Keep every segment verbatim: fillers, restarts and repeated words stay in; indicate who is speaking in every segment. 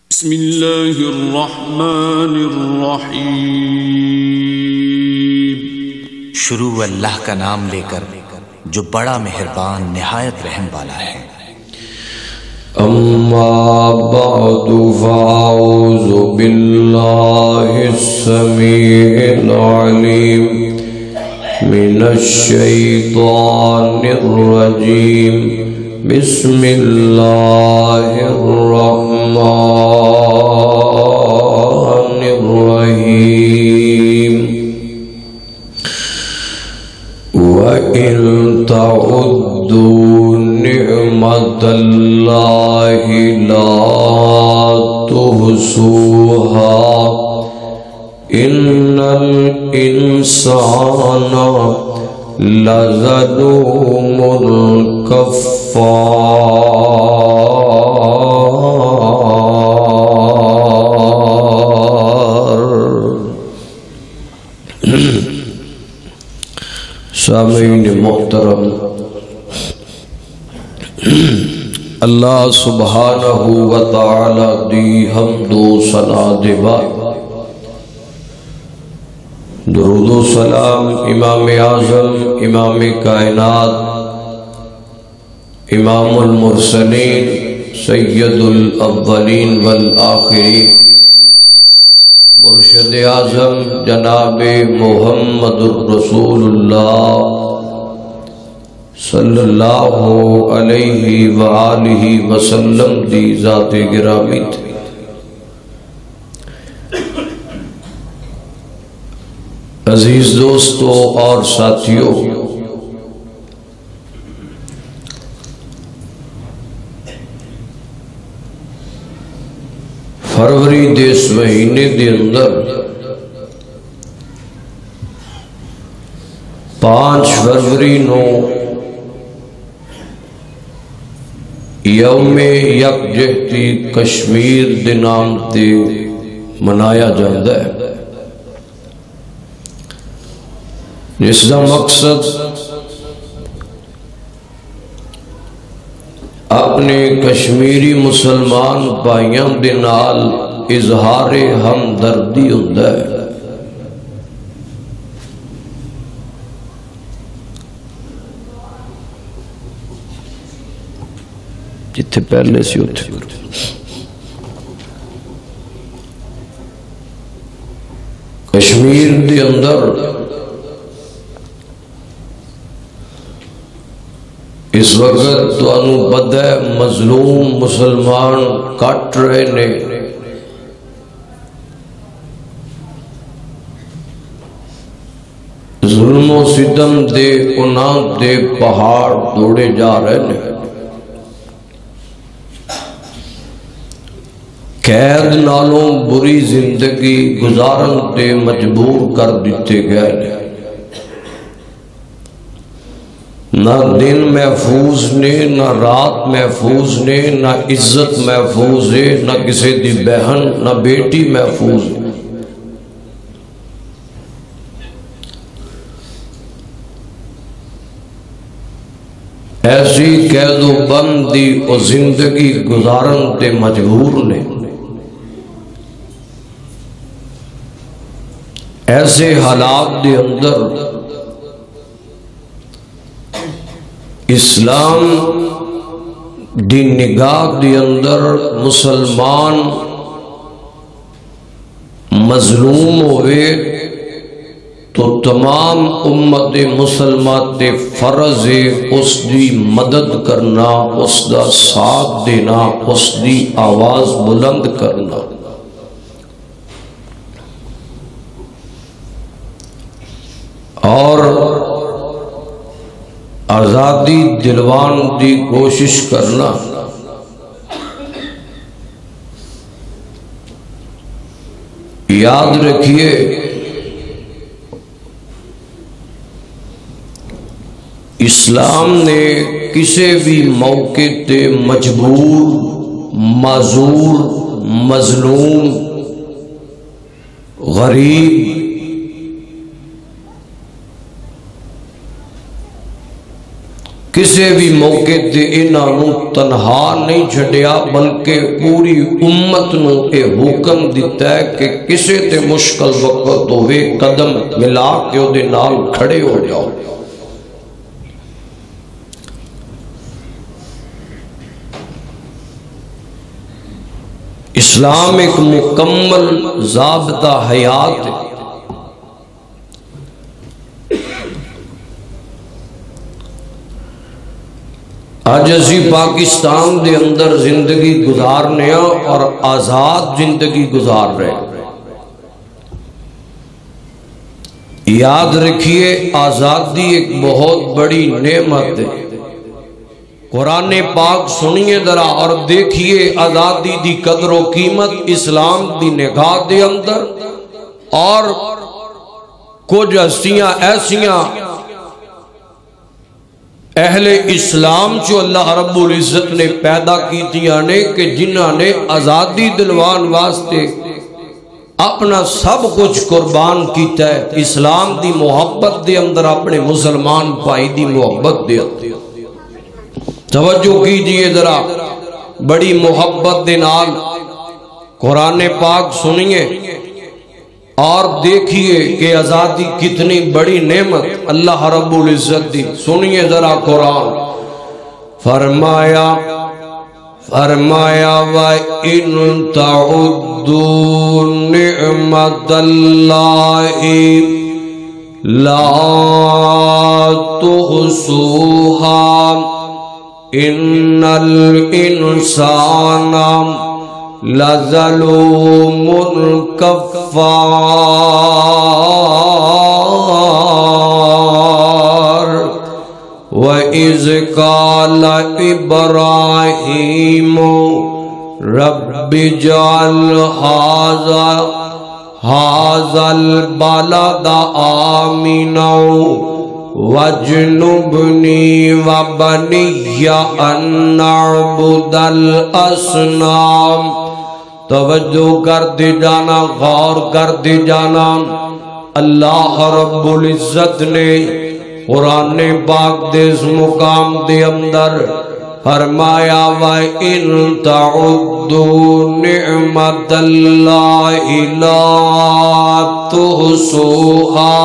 Speaker 1: بسم اللہ الرحمن الرحیم۔
Speaker 2: شروع اللہ کا نام لے کر جو بڑا مہربان نہایت رحم والا ہے۔
Speaker 3: اما بعد فاعوذ باللہ السمیع العلیم من الشیطان الرجیم، بسم اللہ الرحمن الرحیم۔ وَإِن تَعُدُّوا نِعْمَةَ اللَّهِ لَا تُحْصُوهَا إِنَّ الْإِنسَانَ لَظَلُومٌ کفار۔ سامعین محترم، اللہ سبحانہ و تعالی دی حمد و ثنا دے بعد درود و سلام امام اعظم، امام کائنات، امام المرسلین، سید الاولین والآخرین، مرشد اعظم جناب محمد الرسول اللہ صلی اللہ علیہ وآلہ وسلم دی ذات گرامی تھی۔ عزیز دوستو اور ساتھیوں، فروری دیس مہینے دے اندر پانچ فروری نو یوم یکجہتی کشمیر دے نام تے منایا جاتا ہے، جس کا مقصد اپنے کشمیری مسلمان بھائیاں دے نال اظہار ہمدردی ہوندا ہے۔ جتھے پہلے سی اتھے کشمیر دے اندر اس وقت تو انو بدہ مظلوم مسلمان کٹ رہے نے، ظلم و ستم دے انام دے پہاڑ توڑے جا رہے نے، قید نالوں بری زندگی گزارن تے مجبور کر دیتے گئے نے۔ نہ دن محفوظ نے، نہ رات محفوظ نے، نہ عزت محفوظ ہے، نہ کسی دی بہن نہ بیٹی محفوظ ہے۔ ایسی قید و بندی اور زندگی گزارن تے مجبور نے۔ ایسے حالات دے اندر اسلام دی نگاہ دی اندر مسلمان مظلوم ہوئے تو تمام امت مسلمہ تے فرض ہے اس دی مدد کرنا، اس دا ساتھ دینا، اس دی آواز بلند کرنا۔ اور آزادی دلوان دی کوشش کرنا۔ یاد رکھیے اسلام نے کسی بھی موقع تے مجبور، معذور، مظلوم، غریب، کسی بھی موقع تے انہاں نو تنہا نہیں چھڈیا بلکہ پوری امت نو اے حکم دیتا ہے کہ کسی تے مشکل وقت ہوئے قدم ملا کے او دے نال کھڑے ہو جاؤ۔ اسلام ایک مکمل ضابطہ حیات ہے۔ آج اسی پاکستان دے اندر زندگی گزارنے اور آزاد زندگی گزار رہے ہیں۔ یاد رکھیے آزادی ایک بہت بڑی نعمت ہے۔ قرآن پاک سنیے ذرا اور دیکھیے آزادی دی قدر و قیمت اسلام دی نگاہ دے اندر، اور کچھ ہستیاں ایسیاں اہل اسلام جو اللہ رب العزت نے پیدا کی نے کہ جنہاں نے آزادی دلوان واسطے اپنا سب کچھ قربان کیتا ہے، اسلام دی محبت دے اندر اپنے مسلمان بھائی دی محبت دے اندر۔ توجہ کیجئے ذرا بڑی محبت دے نال قرآن پاک سنیے اور دیکھیے کہ آزادی کتنی بڑی نعمت اللہ رب العزت دی۔ سنیے ذرا قرآن فرمایا فرمایا وَإِن تَعُدُّوا نِعْمَةَ اللَّهِ لَا تُحْصُوهَا إِنَّ الْإِنسَانَ لَظَلُومٌ كَفَّارٌ وَإِذْ قَالَ إِبْرَاهِيمُ رَبِّ اجْعَلْ هَذَا هَذَا الْبَلَدَ آمِنًا وَاجْنُبْنِي وَبَنِيَّ أَن نَّعْبُدَ الْأَصْنَامَ۔ توجہ کر دی جانا، غور کر دی جانا، اللہ رب العزت نے قرآن پاک دے اس مقام دے اندر فرمایا وَإِن تَعُدُّوا نِعْمَةَ اللَّهِ لَا تُحْصُوهَا۔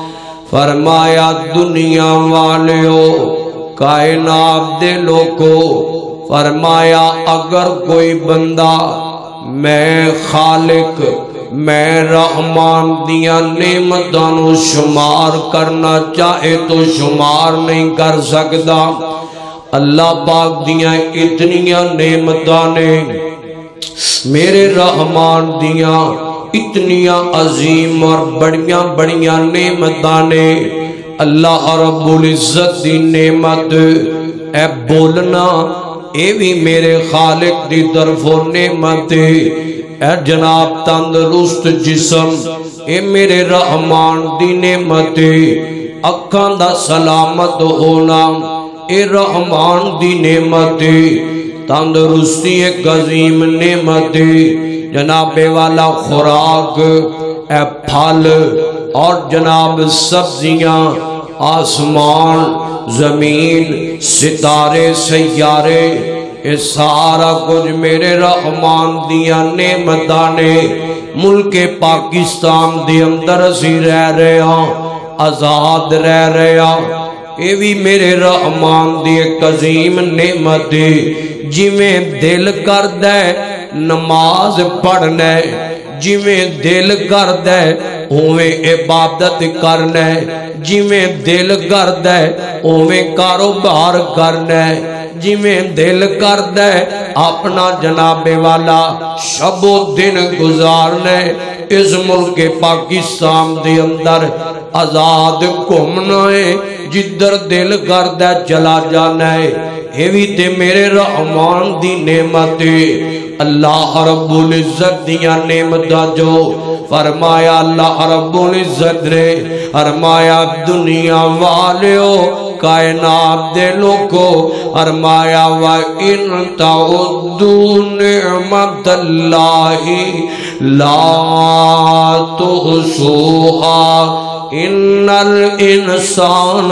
Speaker 3: فرمایا دنیا والیو، کائنات دے لوگو، فرمایا اگر کوئی بندہ میں خالق میں رحمان دیاں نعمتوں شمار کرنا چاہے تو شمار نہیں کر سکتا۔ اللہ پاک دیاں اتنیاں نعمتاں نے، میرے رحمان دیاں اتنیاں عظیم اور بڑیاں بڑیاں نعمتاں نے۔ اللہ رب العزت دی نعمت اے بولنا، اے بھی میرے خالق دی طرف نعمت ہے۔ اے جناب تندرست جسم، اے میرے رحمان دی نعمت ہے۔ اکھاں دا سلامت ہونا، اے رحمان دی نعمت ہے۔ تندرستی ایک عظیم نعمت ہے۔ جناب والا خوراک، اے پھل اور جناب سبزیاں، آسمان، زمین، ستارے، سیارے، اے سارا کچھ میرے رحمان دیاں نعمتاں نے۔ ملک پاکستان دے اندر اسی رہ رہے ہاں، آزاد رہ رہے ہاں، اے بھی میرے رحمان دی ایک عظیم نعمت ہے۔ جویں دل کردا ہے نماز پڑھنا ہے، جویں دل کردا ہے اوویں عبادت کرنا ہے، جویں دل کردا ہے اوویں کاروبار کرنا ہے، جویں دل کردا ہے اپنا جناب والا شب و دن گزارنا ہے۔ اس ملک پاکستان دے اندر آزاد گھومنا ہے، جدھر دل کردا چلا جانا ہے۔ یہ بھی تے میرے رحمان دی نعمت ہے۔ اللہ رب العزت دیاں نعمتاں جو فرمایا، اللہ رب العزت نے فرمایا دنیا والیو، کائنات دے لوگو، فرمایا وَإِن تَعُدُّوا نِعْمَةَ اللَّهِ لَا تُحْصُوهَا ان الانسان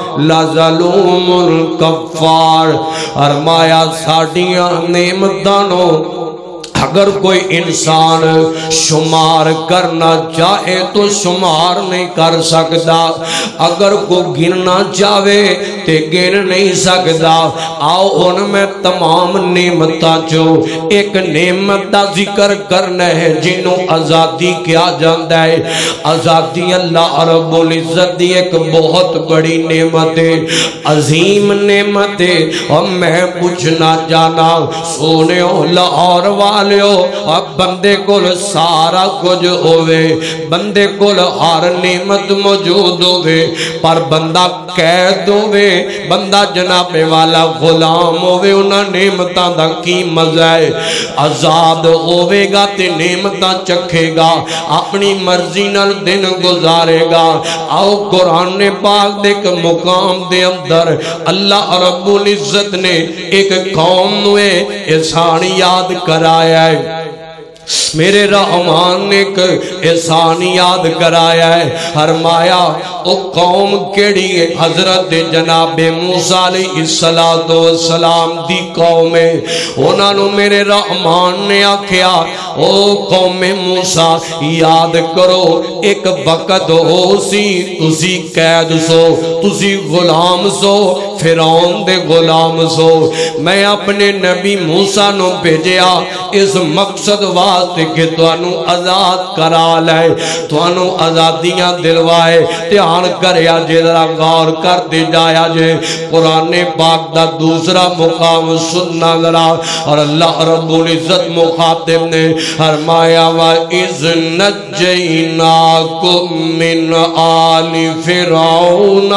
Speaker 3: لظلوم کفار۔ فرمایا ساڈیاں نعمتاں نو اگر کوئی انسان شمار کرنا چاہے تو شمار نہیں کر سکتا، اگر کو گننا چاہے تے گن نہیں سکتا۔ آؤ ان میں تمام نعمتاں چو ایک نعمت دا ذکر کرنا ہے جنہوں آزادی کیا جاندہ ہے۔ آزادی اللہ رب العزت دی ایک بہت بڑی نعمت ہے، عظیم نعمت ہے۔ اور میں پوچھنا جانا سونےو لاہور والے اب بندے کو سارا کچھ ہوئے، بندے کو ہر نعمت موجود ہوئے، پر بندہ قید ہوئے، بندہ جناب والا غلام ہوئے، انہاں نعمتاں دا کی مزہ ہے۔ آزاد ہوئے گا تے نعمتاں چکھے گا، اپنی مرضی نال دن گزارے گا۔ آؤ قرآن پاک دے ایک مقام دے اندر اللہ رب العزت نے ایک قوم نوے احسان یاد کرایا ہے، میرے رحمان نے ایک احسان یاد کرایا ہے۔ فرمایا او قوم کیڑی ہے؟ حضرت جناب موسیٰ علیہ السلام دی قوم ہے۔ انہاں نو میرے رحمان نے آکھیا او قوم موسیٰ یاد کرو ایک وقت ہو سی تسی قید سو، تسی غلام سو، فرعون دے غلام سو۔ میں اپنے نبی موسیٰ نو بھیجیا اس مقصد واسطے کہ توانو آزاد کرا لائے، توانو آزادیاں دلوائے۔ تیان کریا جے ذرا غور کر دے جایا جے قرآن پاک دا دوسرا مقام سننا ذرا، اور اللہ رب العزت مخاطب نے فرمایا وَإِذْ نَجَّيْنَاكُمْ مِنْ آلِ فِرْعَوْنَ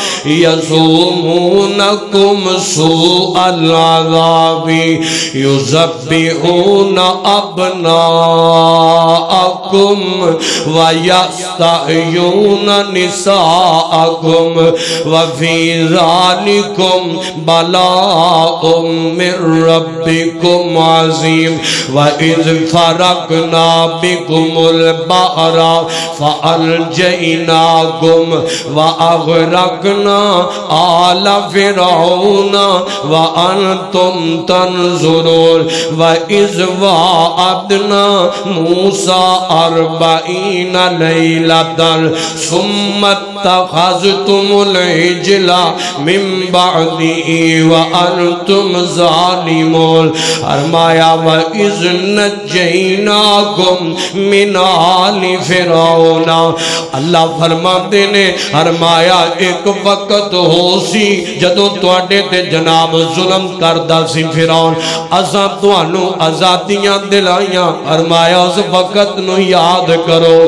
Speaker 3: يَسُومُونَكُمْ سُوءَ الْعَذَابِ يُذَبِّحُونَ أَبْنَاءَكُمْ وَيَسْتَحْيُونَ نِسَاءَكُمْ وَفِي ذَلِكُمْ بَلَاءٌ مِّن رَّبِّكُمْ عَظِيمٌ وَإِذْ فَرَقْنَا بِكُمُ الْبَحْرَ فَأَنجَيْنَاكُمْ وَأَغْرَقْنَا آلَ فِرْعَوْنَ وَأَنْتُمْ تَنظُرُونَ وَإِذْ وَعَدْنَا مُوسَىٰ أَرْبَعِينَ لَيْلَةً ثُمَّ اتَّخَذْتُمُ الْعِجْلَ مِن بَعْدِهِ وَأَنْتُمْ ظَالِمُونَ۔ فرمایا وَإِذْ نَجَّيْنَاكُمْ مِنْ آلِ فِرْعَوْنَ، اللہ فرماتے نے فرمایا ایک وقت ہو سی جدوں تواڈے تے جناب ظلم کردا سی فرعون، اساں تانوں آزادیاں دلائیاں۔ فرمایا اس وقت نو یاد کرو،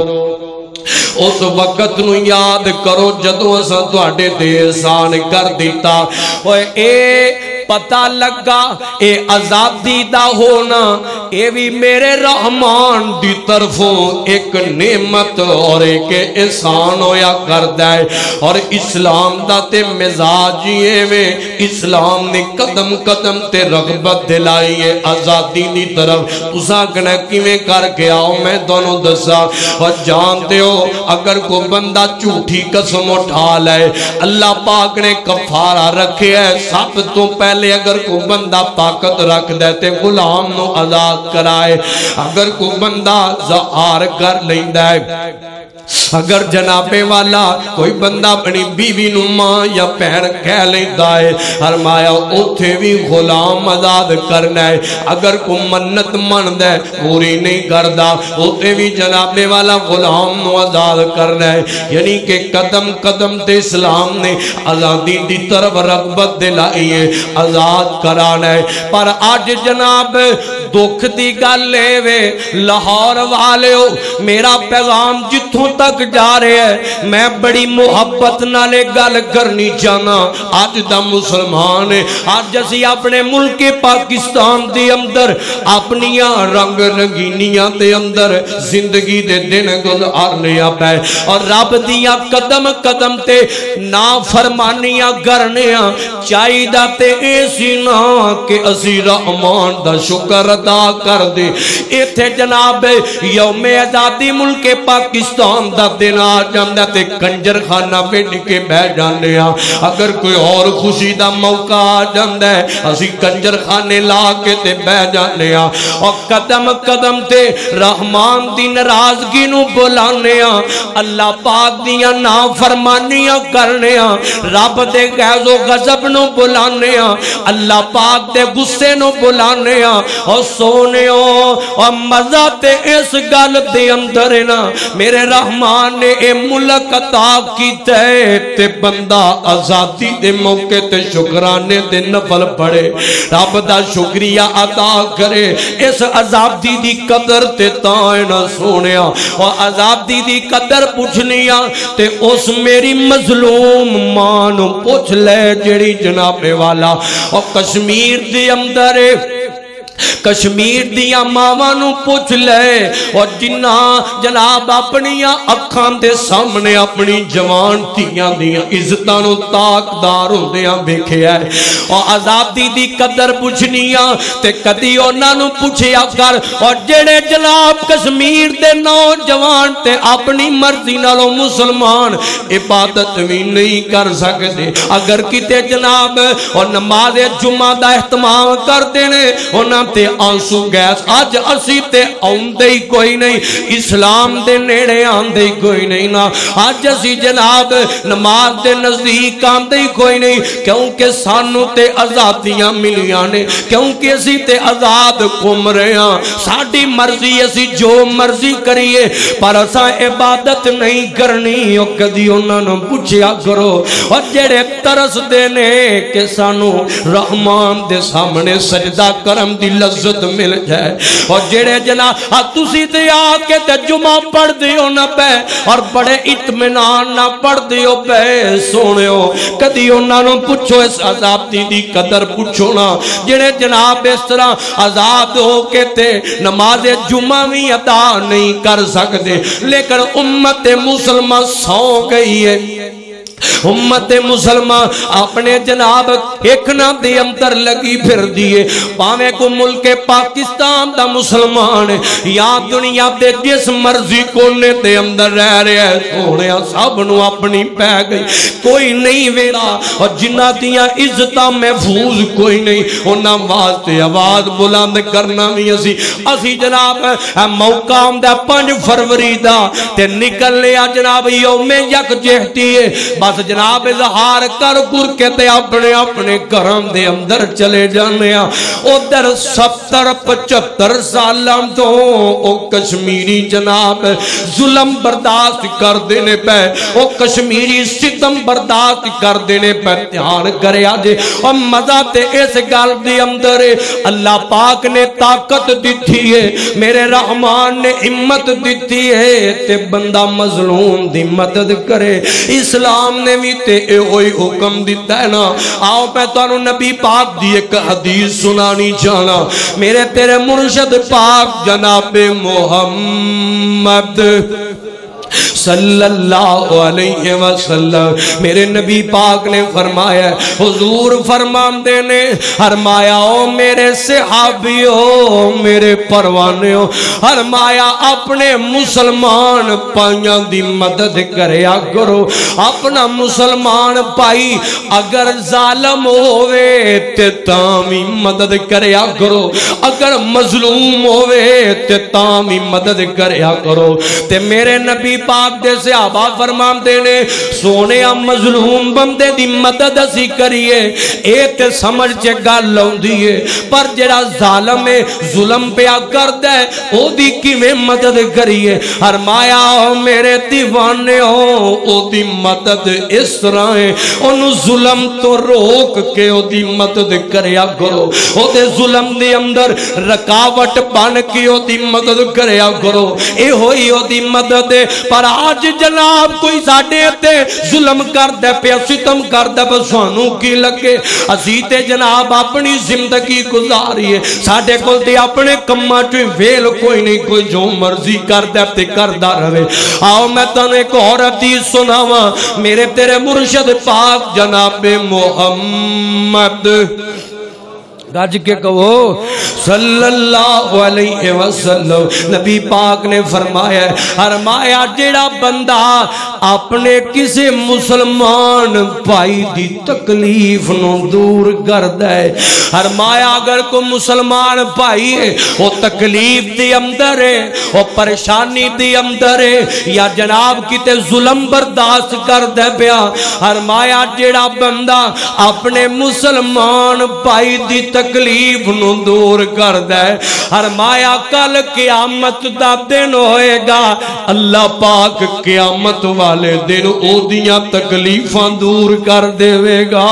Speaker 3: اس وقت نو یاد کرو جدوں اساں تواڈے تے احسان کر دیتا۔ اوے اے پتہ لگا اے آزادی دا ہونا اے بھی میرے رحمان دی طرفوں ایک نعمت اور ایک احسان ہویا کردا ہے۔ اور اسلام دا تے مزاج یہ میں اسلام نے قدم قدم تے رغبت دلائی ہے آزادی دی طرف۔ تساں کہنا کیویں کر کے آؤ میں دونوں دسا۔ اور جانتے ہو اگر کوئی بندہ جھوٹی قسم اٹھا لائے اللہ پاک نے کفارہ رکھے ہے۔ سب تو پہلے اگر کوئی بندہ طاقت رکھ دیتے غلام نو آزاد کرائے، اگر کوئی بندہ زہار کر لیندہ ہے، اگر جناب والا کوئی بندہ اپنی بیوی نو ماں یا پہن کہہ لیتا ہے، فرمایا اوتھے بھی غلام آزاد کرنا ہے۔ اگر کوئی منت مند ہے پوری نہیں کردا اوتھے بھی جناب والا غلام نو آزاد کرنا ہے۔ یعنی کہ قدم قدم تے اسلام نے آزادی دی طرف رغبت دلائی ہے، آزاد کرانا ہے۔ پر آج جناب دکھ دی گل وے لاہور والے ہو، میرا پیغام جتھوں تک جا رہے ہیں میں بڑی محبت نالے گل کرنی چاہنا۔ آج دا مسلمان ہے، آج اسی اپنے ملک پاکستان دے اندر اپنیاں رنگ رنگینیاں دے اندر زندگی دے دن گزارنے پے، اور رب دیاں قدم قدم تے نافرمانیاں کرنیاں چاہیدا تے ایسی نہ کہ اسی رحمان دا شکر ادا کر دے. ایتھے جناب یوم آزادی ملک پاکستان دا دن آ جاندا تے کنجر خانہ وڈ کے بہ جانے ہاں. اگر کوئی اور خوشی دا موقع آ جاندا ہے اسی کنجر خانے لا کے تے بہ جانے ہاں. اور قدم قدم تے رحمان دی ناراضگی نو بلانے ہاں, اللہ پاک دیاں نافرمانیاں کرنے ہاں, رب دے غیظ و غضب نو بلانے ہاں, اللہ پاک دے غصے نو بلانے ہاں. اور سونے اور مزہ تے اس گل دے اندر نا میرے رحمان نے اے ملک عطا کیتا ہے تے بندہ آزادی دے موقع تے شکرانے دے نفل پڑے, رب دا شکریہ ادا کرے. اس آزادی دی قدر تے تائیں نہ سونیا, اور آزادی دی قدر پوچھنیا تے اس میری مظلوم ماں نو پوچھ لے جڑی جناب والا اور کشمیر دی اندر کشمیر دیا ماواں نو پوچھ لے اور جنہ جناب اپنی اکھان دے سامنے اپنی جوان تیاں دیا عزتاں نو تاکدار ہوندیاں ویکھیا ہے. اور آزادی دی قدر پوچھنیاں تے کدی انہاں نو پوچھیا کر. اور جڑے جناب کشمیر دے نوجوان تے اپنی مرضی نالوں مسلمان عبادت بھی نہیں کر سکتے, اگر کتے جناب اور نماز جمعہ دا اہتمام کر دینے انہاں تے آنسو گیس. آج اسی تے آندے ہی کوئی نہیں, اسلام دے نیڑے آندے ہی کوئی نہیں نا. آج اسی جناب نماز دے نزدیک آندے ہی کوئی نہیں, کیونکہ سانو تے آزادیاں ملیاں نے, کیونکہ اسی تے آزاد گھوم رہے ہاں. ساڈی مرضی اسی جو مرضی کریے پر اساں عبادت نہیں کرنی. او کدی انہاں نوں پوچھیا کرو اور جڑے ترس دے نے کہ سانو رحمان دے سامنے سجدہ کرم دی لذت مل جائے. اور جڑے جناب تسی تے آ کے تے جمعہ پڑھ دیو نہ پے اور بڑے اطمینان نہ پڑھ دیو پے, سونیو کدی انہاں نوں پوچھو اس آزادی دی قدر پوچھو نا جڑے جناب اس طرح آزاد ہو کے تے نماز جمعہ بھی ادا نہیں کر سکتے. لیکن امت مسلمہ سو گئی ہے. امت مسلمہ اپنے جناب ایکنا دے اندر لگی پھر دیئے, پاویں کو ملک پاکستان دا مسلمان یا دنیا دے جس مرضی کونے دے اندر رہ رہے ہیں, سونے سب نو اپنی پہ گئی کوئی نہیں ویڑا. اور جنہ دیاں عزتاں محفوظ کوئی نہیں, انہاں واسطے آواز بلند کرنا بھی اسی اسی جناب موقع آمدہ پانچ فروری دا تے نکل لیا جناب یوم یکجہتی ہے. بس جناب اظہار کر کر کے تے اپنے اپنے گھروں دے اندر چلے جانے ہاں. ادھر ستر پچہتر سالاں تو او کشمیری جناب ظلم برداشت کر دینے پہ, او کشمیری ستم برداشت کر دینے پہ. دھیان کرے آجے اور مزہ تے اس گل دی اندر اللہ پاک نے طاقت دیتی ہے, میرے رحمان نے ہمت دیتی ہے تے بندہ مظلوم دی مدد کرے. اسلام نے بھی تے اے ہوئی حکم دیتا ہے نا. آؤ میں تانوں نبی پاک دی ایک حدیث سنانی جانا. میرے تیرے مرشد پاک جناب محمد صلی اللہ علیہ وسلم میرے نبی پاک نے فرمایا, حضور فرمان دینے فرمایا او میرے صحابیوں میرے پروانیوں, فرمایا اپنے مسلمان پائیاں دی مدد کریا کرو. اپنا مسلمان پائی اگر ظالم ہوئے تے تامی مدد کریا کرو, اگر مظلوم ہوئے تے تامی مدد کریا کرو. تے میرے نبی پاک دے صحابہ فرمان دینے سونے مظلوم بندے دی مدد اسی کریے اے تے سمجھ چے گل لوں دیئے, پر جڑا ظالم ہے ظلم پیا کرد ہے او دی کی میں مدد کریے. فرمایا میرے دیوانے ہو او دی مدد اس طرح ہے, انہوں ظلم تو روک کے او دی مدد کریا کرو. او دے ظلم دے اندر رکاوٹ بان کے او دی مدد کریا کرو. اے ہوئی او دی مدد ہے. پر آج جناب کوئی ساڑھے تے ظلم کر دے پہ ستم کر دے بسوانوں کی لگے. اسی تے جناب اپنی زندگی گزاری ہے, ساڑھے کل تے اپنے کمہ چوئی ویل کوئی نہیں, کوئی جو مرضی کر دے تے کردہ رہے. آؤ میں تنہیں ایک اور حدیث سناواں. میرے تیرے مرشد پاک جناب محمد گج کے کہو صلی اللہ علیہ وسلم. نبی پاک نے فرمایا فرمایا جڑا بندہ اپنے کسی مسلمان بھائی دی تکلیف نو دور کردا ہے، فرمایا اگر کوئی مسلمان بھائی ہے وہ تکلیف دی اندر ہے، وہ پریشانی دی اندر ہے، یا جناب کتے ظلم برداشت کردا پیا، فرمایا جڑا بندہ اپنے مسلمان بھائی دی تکلیف نو دور کردا ہے، فرمایا کل قیامت دا دن ہوئے گا، اللہ پاک قیامت والے دن او دیاں تکلیفاں دور کر دے گا.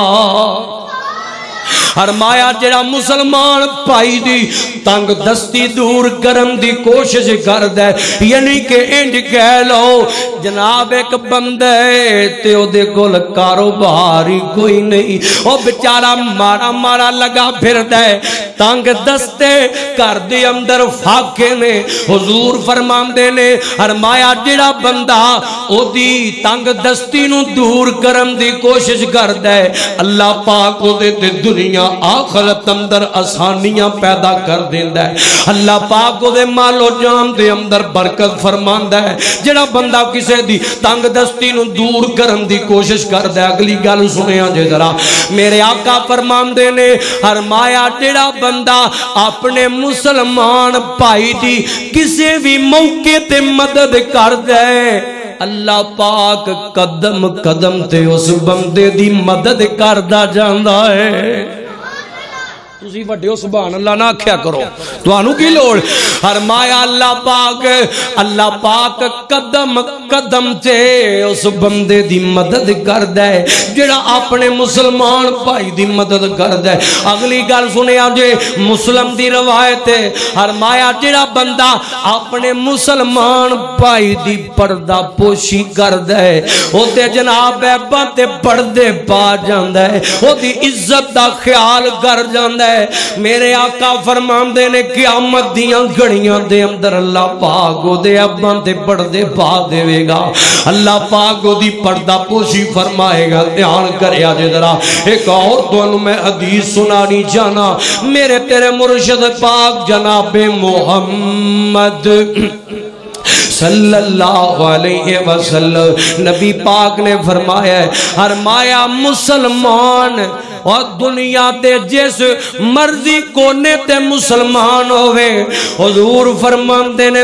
Speaker 3: فرمایا جڑا مسلمان بھائی دی تنگ دستی دور کرن دی کوشش کردا ہے، یعنی کہ انج کہہ لو جناب ایک بندہ ہے تے او دے کول کاروبار ہی کوئی نہیں، او بیچارہ مارا مارا لگا پھردا ہے، تنگ دستے گھر دے اندر فاقے نے. حضور فرماندے نے فرمایا جڑا بندہ او دی تنگ دستی نو دور کرن دی کوشش کردا ہے، اللہ پاک او دے تے دنیا آخرت اندر آسانیاں پیدا کر دیندا ہے، اللہ پاک دے مال و جان دے اندر برکت فرماندا ہے. جڑا بندہ کسے دی تنگ دستی نو دور کرن دی کوشش کردا ہے، اگلی گل سنیا جے ذرا، میرے آقا فرماندے نے فرمایا جڑا بندہ اپنے مسلمان بھائی دی کسے بھی موقع تے مدد کردا ہے، اللہ پاک قدم قدم تے اس بندے دی مدد کردا جاندا ہے. تسی وڈیو سبحان اللہ نہ کیا کرو، توانو کی لوڑ. فرمایا اللہ پاک اللہ پاک قدم قدم تے اس بندے دی مدد کردا ہے جڑا اپنے مسلمان بھائی دی مدد کردا ہے. اگلی گل سنیا جے مسلم دی روایت ہے، فرمایا جڑا بندہ اپنے مسلمان بھائی دی پردہ پوشی کردا ہے او تے جناب عیباں تے پردے پا جاندا ہے، او دی عزت دا خیال کر جاندا ہے. میرے آقا فرماندے نے قیامت دیاں گھڑیاں دے اندر اللہ پاک او دے عیباں تے پردے پا دے گا، اللہ پاک او دی پردہ پوشی فرمائے گا. دھیان کریا جے ذرا ایک اور تانوں میں حدیث سنانی جانا، میرے تیرے مرشد پاک جناب محمد صلی اللہ علیہ وسلم نبی پاک نے فرمایا فرمایا مسلمان اور دنیا تے جس مرضی کونے تے مسلمان ہوئے، حضور فرماندے نے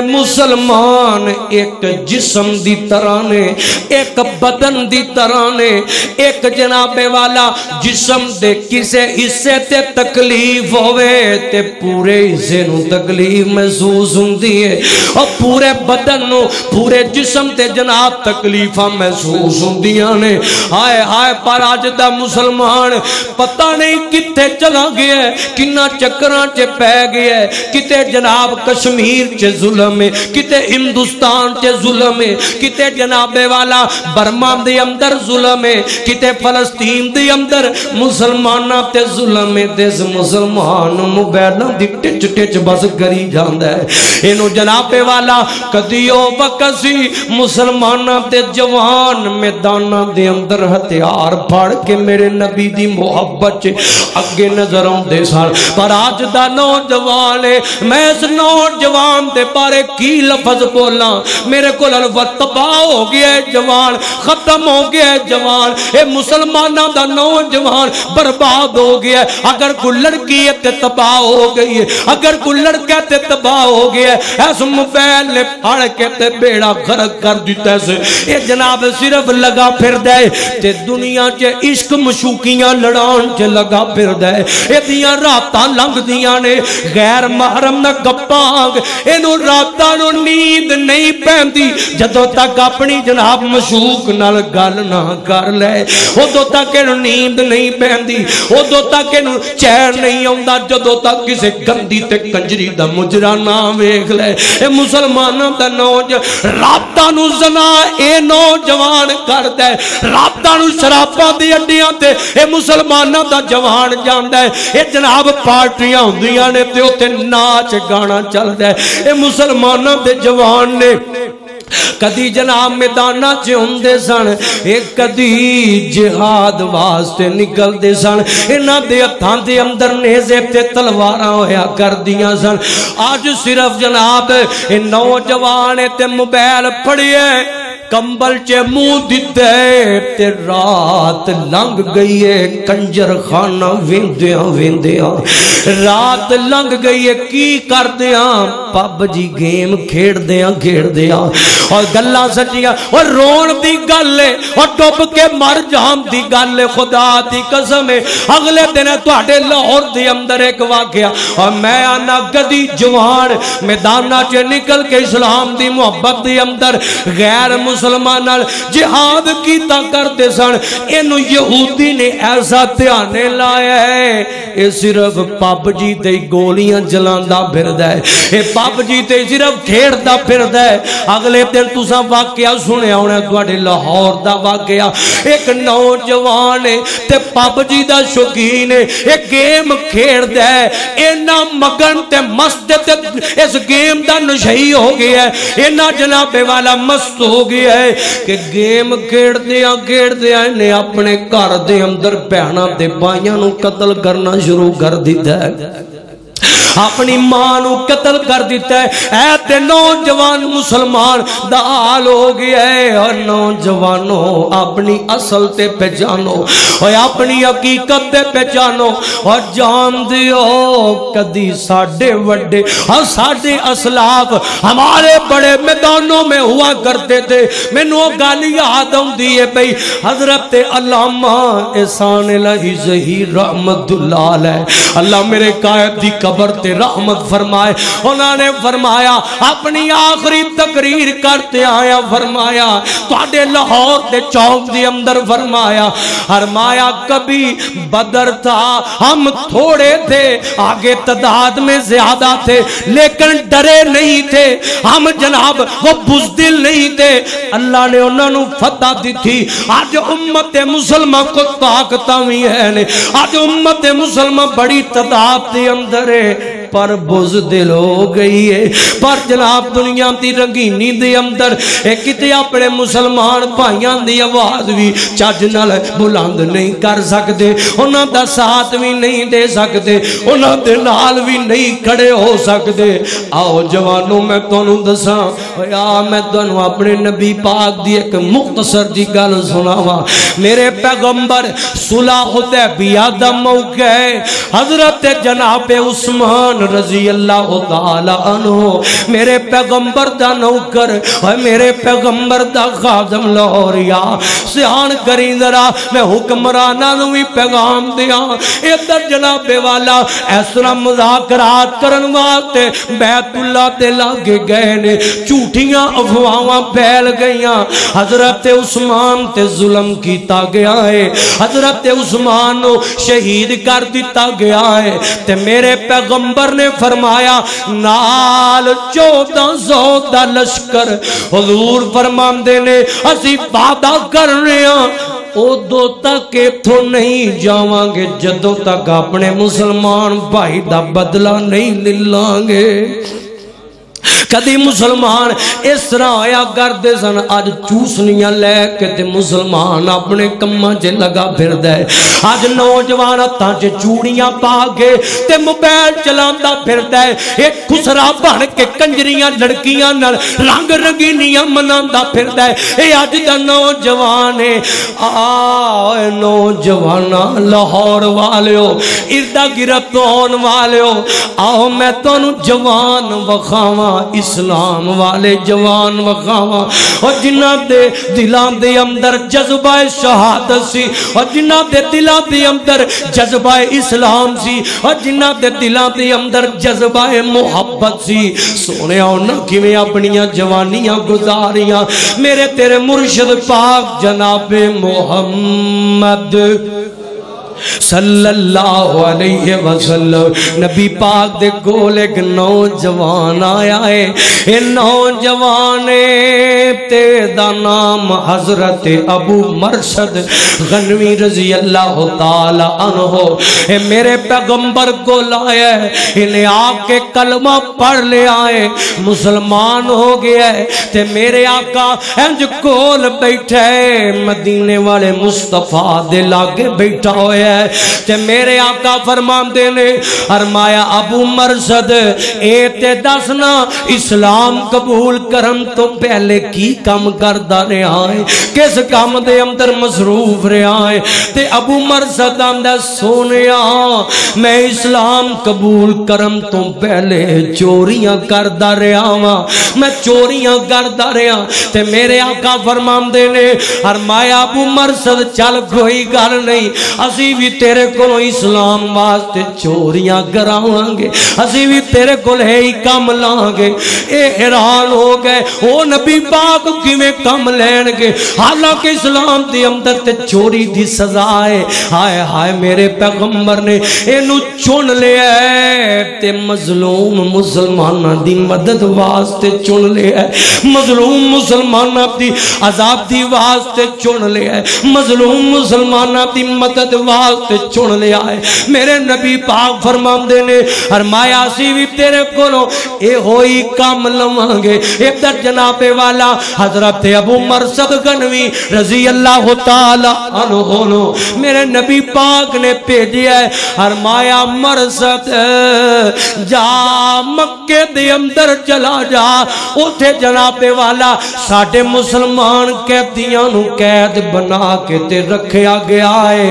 Speaker 3: مسلمان ایک جسم دی طرح نے، ایک بدن دی طرح نے. ایک جناب والا جسم دے کسے حصے تے تکلیف ہوئے تے پورے حصے نو تکلیف محسوس ہوندی ہے، اور پورے بدن نو پورے جسم تے جناب تکلیفاں محسوس ہوندیاں نے. ہائے ہائے پر اج دا مسلمان پتہ نہیں کتے چلا گیا ہے، کنا چکران چے پہ گیا ہے، کتے جناب کشمیر چے ظلم ہے، کتے ہندوستان چے ظلم ہے، کتے جناب والا برما دے اندر ظلم ہے، کتے فلسطین دے اندر مسلمانہ تے ظلم ہے. دیس مسلمان موبائلوں دی ٹچ ٹچ بس کری جاندہ ہے. انہوں جناب والا کدیو بکسی مسلمانہ تے جوان میدانہ دے اندر ہتھیار پھاڑ کے میرے نبی دی محبت اگے نظر آندے سن. پر آج دا نوجوان ہے، میں اس نوجوان دے بارے کی لفظ بولا، میرے کو لفظ تباہ ہو گیا ہے جوان، ختم ہو گیا ہے جوان. اے مسلمانہ دا نوجوان برباد ہو گیا ہے. اگر کوئی لڑکی ہے تے تباہ ہو گئی ہے، اگر کوئی لڑکا تے تباہ ہو گیا ہے. ایس موبائل نے پھاڑ کے تے بیڑا غرق کر دیتا ہے. اے جناب صرف لگا پھر دے تے دنیا چے عشق مشوکیاں لڑان چے لگا پھر دے. اے دیاں راتاں لنگ دیاں نے غیر محرم نہ گپانگ، اینو راتاں نو نیند نہیں پہندی جدو تک اپنی جناب مشوک نال گل نہ کر لے. ادو تک اینو نیند نہیں پہندی، ادو تک اینو چین نہیں آندا جدو تک کسے گندی تے کنجری دا مجرا نہ ویکھ لے. اے مسلماناں دا نوجوان راتاں نو زنا اے نوجوان کردا ہے، راتاں نو شراباں دی اڈیاں تے اے مسلماناں دا جوان جاندا ہے. اے جناب پارٹیاں ہوندیاں نے تے اوتے ناچ گانا چلدا ہے. اے مسلماناں دے جوان نے کدی جناب میداناں چ ہوندے سن اے کدی جہاد واسطے نکلدے سن انہاں دے ہتھاں دے اندر نیزے تے تلواراں ہویا کردیاں سن اج صرف جناب اے نوجوان تے موبائل پھڑیے کمبل چے منہ دتے تے رات لنگ گئی ہے کنجر خانہ ویندیاں ویندیاں رات لنگ گئی ہے کی کردیاں پب جی گیم کھیڑ دیاں کھیڑ دیاں اور گلاں سچیاں اور رون دی گل ہے اور ڈب کے مر جام دی گل ہے خدا دی قسم ہے اگلے دن تواڈے لاہور دے اندر ایک واقعہ اور میں آنا گدی جوان میداناں چ نکل کے اسلام دی محبت دی اندر غیر مسلمان جہاد کیتا کرتے سن اینو یہودی نے ایسا دھیانے لایا ہے اے صرف پب جی تے گولیاں جلاندا پھردا ہے اے پب جی تے صرف کھیڑدا پھردا ہے اگلے دن تساں واقعہ سنیا ہونا تواڈے لاہور دا واقعہ ایک نوجوان تے پب جی دا شوقین اے گیم کھیڑدا ہے اینا مگن تے مست تے اس گیم دا نشئی ہو گیا ہے اینا جناب والا مست ہو گیا ہے کہ گیم کھیڑ دیا کھیڑ دیا انہیں اپنے گھر دے اندر بہناں تے بھائیاں نو قتل کرنا شروع کر دیتا ہے اپنی ماں نو قتل کر دیتا ہے اے تے نوجوان مسلمان دا حال ہو گیا ہے اور نوجوانوں اپنی اصل تے پہچانو اور اپنی حقیقت تے پہچانو اور جان دیو کدی ساڑھے وڈے اور ساڑھے اسلاف ہمارے بڑے میدانوں میں ہوا کرتے تھے میں نو گالی یاد ہوں دیئے پئی حضرت علامہ احسان الہی ظہیر رحمت اللہ علیہ اللہ میرے قائد دی قبر تے رحمت فرمائے انہوں نے فرمایا اپنی آخری تقریر کرتے آیا فرمایا تواڈے لاہور تے چوک دی اندر فرمایا فرمایا کبھی بدر تھا ہم تھوڑے تھے آگے تعداد میں زیادہ تھے لیکن ڈرے نہیں تھے ہم جناب وہ بزدل نہیں تھے اللہ نے انہوں نے فتح دی تھی آج امت مسلمہ کو طاقت بھی ہے آج امت مسلمہ بڑی تعداد دی اندر ہے پر بزدل ہو گئی ہے پر جناب دنیا دی رنگینی دے اندر ایک کتے اپنے مسلمان بھائیاں دی آواز بھی چج نال بلند نہیں کر سکتے انہاں دا ساتھ بھی نہیں دے سکتے انہاں دے نال بھی نہیں کھڑے ہو سکتے آؤ جوانوں میں تانوں دساں یا میں تانوں اپنے نبی پاک دی ایک مختصر جی گل سناواں میرے پیغمبر صلح حدیبیہ دا موقع ہے حضرت جناب عثمان رضی اللہ تعالی عنہ میرے پیغمبر دا نوکر اور میرے پیغمبر دا خادم لاہوریا سیان کری ذرا میں حکمرانہ نوی پیغام دیا ادھر جناب والا اس طرح مذاکرات کرن واسطے بیت اللہ تے لاگے گئے نے جھوٹیاں افواہاں پھیل گئیاں حضرت عثمان تے ظلم کیتا گیا ہے حضرت عثمان نو شہید کر دیتا گیا ہے تے میرے پیغمبر نے فرمایا نال چودہ سو دا لشکر حضور فرماندے نے اسی وعدہ کرنے ہیں او دو تک اتھوں نہیں جاواں گے جدوں تک اپنے مسلمان بھائی دا بدلہ نہیں للائیں گے کدی مسلمان اس طرح آیا کرتے سن آج چوسنیاں لے کے تے مسلمان اپنے کماں چے لگا پھر دے آج نوجوان ہتھاں چے چوڑیاں پا کے تے موبائل چلاندا پھر دے ایک خسرا بن کے کنجریاں لڑکیاں نال رنگ رنگینیاں مناندا پھر دے اے اج دا نوجوان ہے آ نوجوانا لاہور والیو اردا گرد ہون والیو آؤ میں تانوں جوان وکھاواں اسلام والے جوان وکھاواں اور جنہاں دے دلان دے اندر جذبہ شہادت سی اور جنہاں دے دلان دے اندر جذبہ اسلام سی اور جنہاں دے دلان دے اندر جذبہ محبت سی سونے ہونا کی میں اپنیاں جوانیاں گزاریاں میرے تیرے مرشد پاک جناب محمد صلی اللہ علیہ وسلم نبی پاک دے کول ایک نوجوان آیا ہے. اے نوجوان تے دا نام حضرت ابو مرشد غنوی رضی اللہ تعالی عنہ. اے میرے پیغمبر کو لایا ہے, انہیں آ کے کلمہ پڑھ لے آئے, مسلمان ہو گیا ہے. تے میرے آقا انج کول بیٹھا ہے, مدینے والے مصطفیٰ دے لاگے بیٹھا ہویا ہے. تے میرے آقا فرماندے نے فرمایا ابو مرشد اے تے دسنا اسلام قبول کرن تو پہلے کی کام کردا رہا ہے, کس کام دے اندر مصروف رہا ہے. تے ابو مرشد آندا سونیا میں اسلام قبول کرن تو پہلے چوریاں کردا رہا ہاں, میں چوریاں کردا رہا. تے میرے آقا فرماندے نے فرمایا ابو مرشد چل کوئی گل نہیں, اسی بھی تیرے کو اسلام واسطے چوریاں کراواں گے, اسی بھی تیرے کو ہے ہی کم لان گے. اے حیران ہو گئے او نبی پاک کیویں کم لین گے حالانکہ اسلام دے اندر تے چوری دی سزا ہے. ہائے ہائے میرے پیغمبر نے اینو چن لیا ہے تے مظلوم مسلماناں دی مدد واسطے چن لیا ہے, مظلوم مسلماناں دی عذاب دی واسطے چن لیا ہے, مظلوم مسلماناں دی مدد واسطے چن لیا ہے. میرے نبی پاک فرماندے نے فرمایا اسی بھی تیرے کولوں اے ہوئی کام لواں گے. ادھر جناب والا حضرت ابو مرشد غنوی رضی اللہ تعالی عنہ میرے نبی پاک نے بھیجیا ہے, فرمایا مرشد جا مکے دے اندر چلا جا, اوتھے جناب والا ساڈے مسلمان قیدیاں نو قید بنا کے تے رکھیا گیا ہے.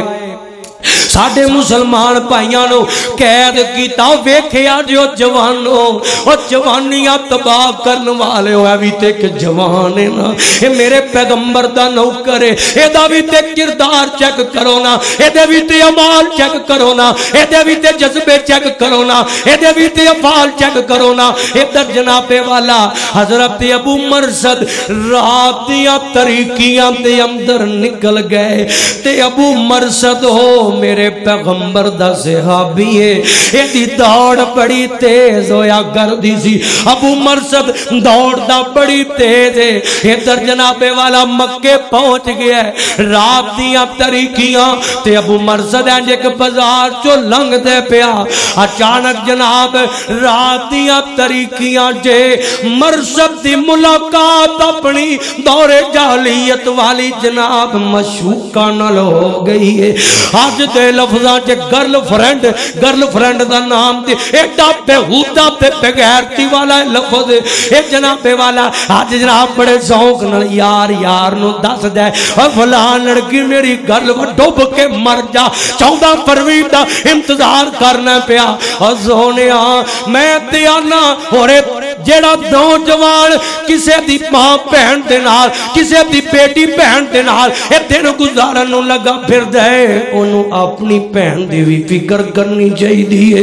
Speaker 3: ساڈے مسلمان بھائیاں نو قید کیتا ویکھیا جو جوانو او جوانیاں تباہ کرن والے ہو وی تے کہ جوان ہے نا, اے میرے پیغمبر دا نوکر ہے, اے دا وی تے کردار چیک کرو نا, اے دے وی تے اعمال چیک کرو نا, اے دے وی تے جذبے چیک کرو نا, اے دے وی تے افعال چیک کرو نا. ادھر جناب والا حضرت ابو مرشد رات دیاں طریقیاں دے اندر نکل گئے تے ابو مرشد ہو میرے پیغمبر دا صحابی ہے, ایدی دوڑ بڑی تیز ہویا کردی سی. ابو مرشد دوڑ دا بڑی تیز ہے. ادھر جناب والا مکے پہنچ گیا ہے, رات دیاں طریقیاں تے ابو مرشد انج ایک بازار چو لنگ دے پیا, اچانک جناب رات دیاں طریقیاں جے مرشد دی ملاقات اپنی دور جاہلیت والی جناب مشوقہ نال ہو گئی ہے. آج دے لفظاں چے گرل فرینڈ گرل فرینڈ دا نام دے ایڈا بےہودہ تے بغیرتی والا لفظ اے جناب والا آج جناب بڑے ذوق نال یار یار نو دس دے او فلان لڑکی میری گرل ڈوب کے مر جا, چودہ فروری دا انتظار کرنا پیا. او سونیا میں تے آنا اورے جیڑا نوجوان کسے دی ماں بہن دے نال کسے دی بیٹی بہن دے نال اے دن گزارن نو لگا پھر دے, اونوں اپنی بہن دی وی فکر کرنی چاہیے,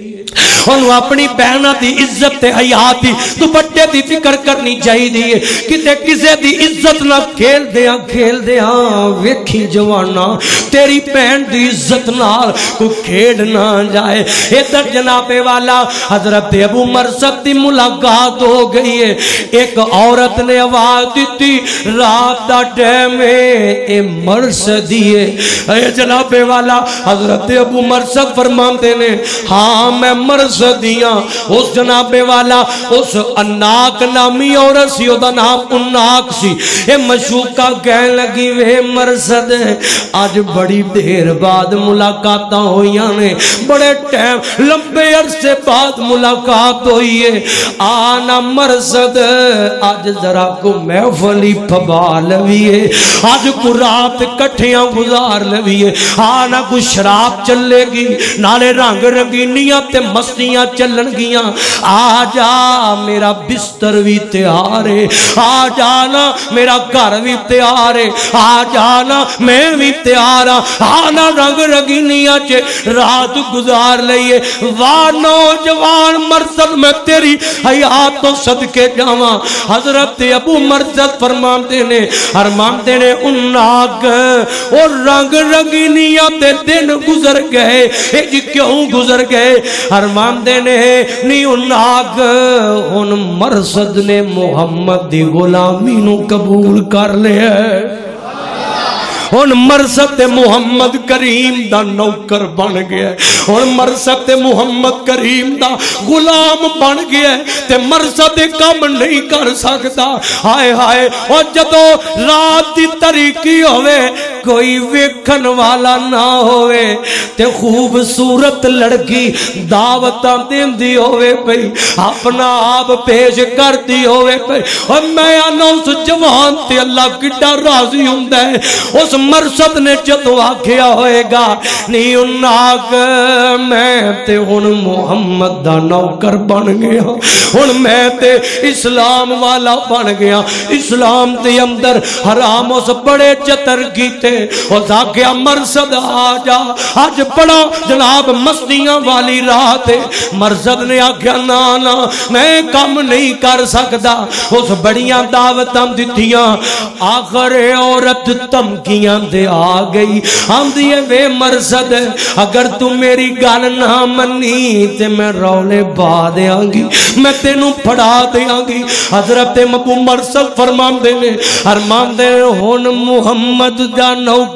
Speaker 3: انہوں اپنی بہنہ دی عزت تے حیات دی دوپٹے دی فکر کرنی چاہیے. کتے کسے دی عزت نہ کھیل دیاں کھیل دیاں ویکھی جوانا تیری بہن دی عزت نال کو کھیڑ نہ جائے. ادھر جناب والا حضرت ابو مرشد دی ملاقات ہو گئی ہے. ایک عورت نے آواز دیتی رات دا ٹائم ہے اے مرشدی ہے. اے جناب والا حضرت ابو مرشد فرماندے نے ہاں میں مرشد دیاں. اس جناب والا اس اناک نامی عورت سی, او دا نام اناک سی. اے مشوقہ کہنے لگی وے مرشد آج بڑی دیر بعد ملاقاتاں ہوئیاں نے, بڑے ٹائم لمبے عرصے بعد ملاقات ہوئی ہے. آنا مرشد آج ذرا کو محفلی پھبا لویے, آج کو رات کٹھیاں گزار لویے, آنا کو شراب چلے گی نالے رنگ رنگینیاں تے مست مستیاں چلن گیاں آ جا میرا بستر بھی تیار ہے آ جانا میرا گھر بھی تیار ہے آ جانا میں بھی تیار ہاں آنا رنگ رگینیاں چے رات گزار لئیے واہ نوجوان مرسد میں تیری حیات تو صدقے جاواں حضرت ابو مرسد فرماتے نے فرماتے نے ان آگ اور رنگ رگینیاں تے دن گزر گئے جی کیوں گزر گئے فرماتے نے نی ان آگ ان مرسد نے محمد دی غلامی نو قبول کر لیا ہے ان مرسد محمد کریم دا نوکر بن گیا ہے ان مرسد محمد کریم دا غلام بن گیا ہے تے مرسد کم نہیں کر سکتا ہائے ہائے اور جدو رات دی طریقی ہوئے کوئی ویکھن والا نہ ہوئے تے خوبصورت لڑکی دعوتاں دین دی ہوئے پئی اپنا آپ پیش کر دی ہوئے پئی اور میں آنا اس جوان تے اللہ کڈا راضی ہوندہ ہے اس مرسد نے جدو آکھیا ہوئے گا نہیں ان آگ میں تے ان محمد دا نوکر بن گیا ان میں تے اسلام والا بن گیا اسلام تے اندر حرام اس بڑے چتر کیتے اور آکھیا مرسد آ جا آج بڑا جناب مستیاں والی رات ہے مرسد نے آکھیا نانا میں کم نہیں کر سکتا اس بڑیاں دعوتاں دیتیاں آخر عورت تمکیاں دے آ گئی ہم دیئے وے مرسد اگر تم میری گال نہ منی تے میں رولے با دیاں گی میں تینوں پڑھا دیاں گی حضرت ابو مرسد فرمان دینے فرمان دینے ہون محمد دا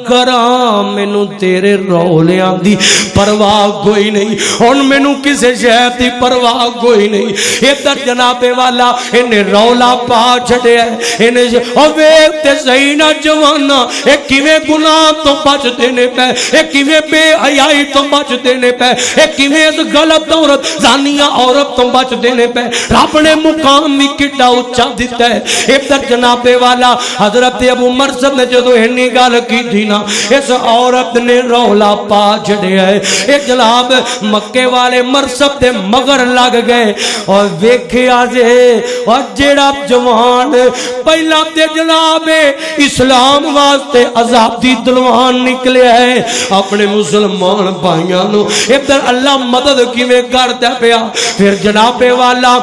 Speaker 3: نوکران مینوں تیرے رولیاں دی پرواہ کوئی نہیں ہون مینوں کسے شہد دی پرواہ کوئی نہیں ادھر جناب والا انہیں رولا پا چھڑے ہیں انہیں اویتے زینہ جوانا ایک کیویں گناہ تو بچ دینے پہ ایک کیویں بے حیائی تو بچ دینے پہ ایک کیویں غلط عورت زانیہ عورت تو بچ دینے پہ رب نے مقام بھی کٹا اچھا دیتا ہے ادھر جناب والا حضرت ابو مرسد نے جدو ہنی گال کی تھی نا اس عورت نے رولا پا چھڑے ہے ایک جناب مکے والے مرسد دے مگر لگ گئے اور ویکھے آجے اور جیڑا جوان پہلا دے جناب اسلام واسطے عذابی دلوان نکلے ہے اپنے مسلمان بھائیانو ادھر اللہ مدد کی میں کرتا پیا پھر جناب والا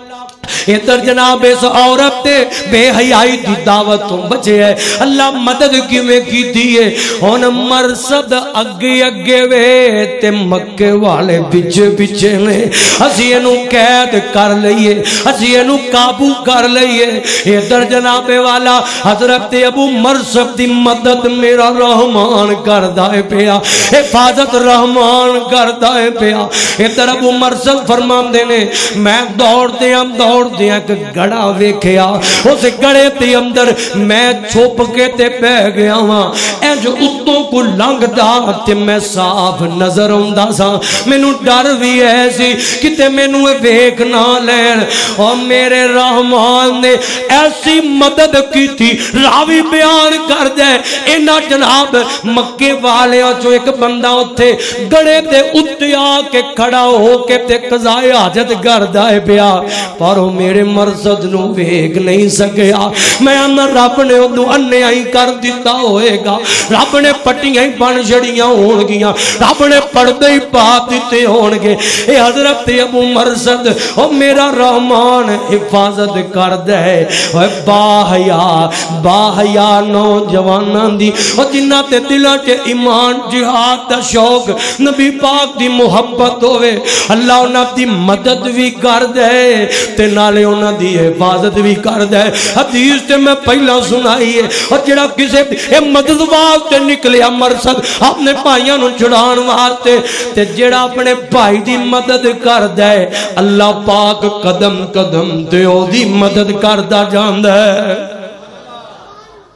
Speaker 3: ادھر جناب اس عورت بے حیائی دی دعوت تو بچے ہے اللہ مدد کی میں کی دیئے ان مرسد اگے اگے وے تے مکے والے بچے بچے نے ہسی انہوں قید کر لئیے ہسی انہوں قابو کر لئیے ادھر جناب والا حضرت ابو مرسد دی مدد میرا رحمان کر دائے پیا حفاظت رحمان کر دائے پیا ادھر ابو مرسد فرمان دینے میں دوڑ دیا دوڑ دیا کہ گڑا ویکھیا اس گڑے تے اندر میں چھوپ کے تے پہ گیا ہاں اے جو اتوں کو لنگ دا تے میں صاف نظر ہوندا سا مینوں ڈر بھی ایسی کتے مینوں ویکھ نہ لین اور میرے رحمان نے ایسی مدد کی تھی راوی بیان کر دے انہاں جناب مکے والے جو ایک بندہ اتھے گڑے تے اتیا کے کھڑا ہو کے تے قضائے حاجت کردا ہے پیا پر میرے مرسد نو ویکھ نہیں سکیا میں اندر رب نے انہوں انیائی کر دیتا ہوئے گا رب نے پٹیاں بن جڑیاں ہون گیاں رب نے پردے ہی پا دیتے ہون گے اے حضرت ابو مرسد او میرا رحمان حفاظت کر دے او با حیا با حیا نوجواناں دی او جنہ تے دلاں تے ایمان جہاد دا شوق نبی پاک دی محبت ہوئے اللہ انہاں دی مدد بھی کر دے تے نالے انہاں دی حفاظت بھی کر دے حدیث تے میں پہلا سنائی ہے اور جڑا کسے اے مدد واسطے نکلیا مرسد اپنے بھائیاں نو چھڑان واسطے تے جڑا اپنے بھائی دی مدد کر دے اللہ پاک قدم قدم تے او دی مدد کردا جاندا ہے.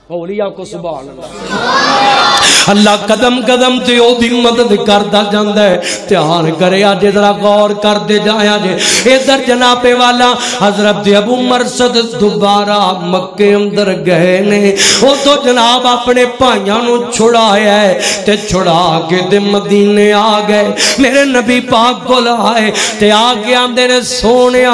Speaker 3: اولیاء کو سبحان اللہ اللہ قدم قدم تے او دی مدد کردا جاندا ہے دھیان کرے اج ذرا غور کر دے جایا جے ادھر جناب والا حضرت ابو مرثد دوبارہ مکے اندر گئے نے او تو جناب اپنے بھائیاں نو چھڑایا ہے تے چھڑا کے تے مدینے آ گئے میرے نبی پاک کول آئے تے آ کے آندے نے سونیا